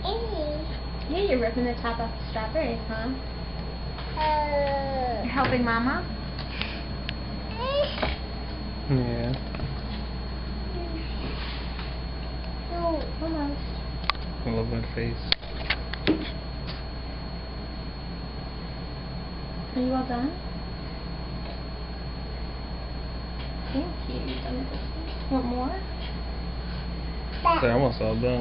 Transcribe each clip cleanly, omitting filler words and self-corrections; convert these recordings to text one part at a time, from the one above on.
Yeah, you're ripping the top off the strawberries, huh? You're helping Mama? Yeah. No, almost. I love that face. Are you all done? Thank you. You've done it this one. Want more? They're almost all done.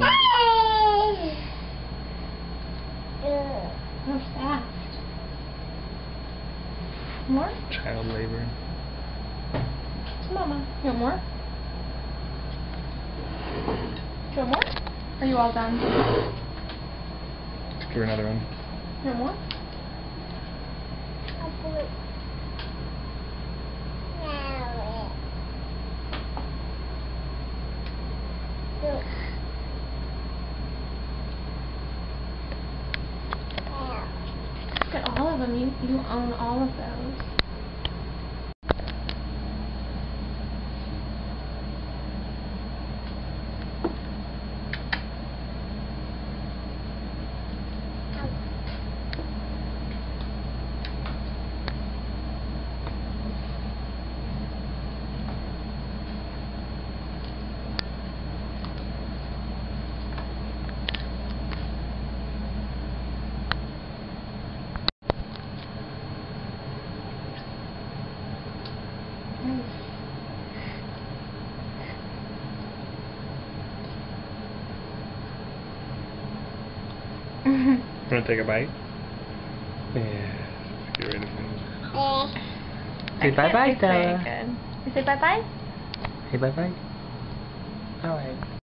That was fast. More? Child labor. Mama. You want more? Do you want more? Are you all done? Let's give her another one. You want more? Look at all of them. You own all of those. Wanna take a bite? Yeah. Get ready to finish. Say bye-bye, Very good. You say bye-bye? Say bye-bye. Alright.